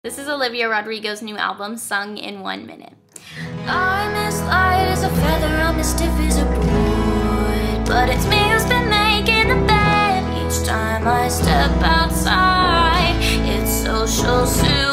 This is Olivia Rodrigo's new album, sung in 1 minute. I'm as light as a feather, I'm as stiff as a board, but it's me who's been making the bed each time I step outside. It's social suicide.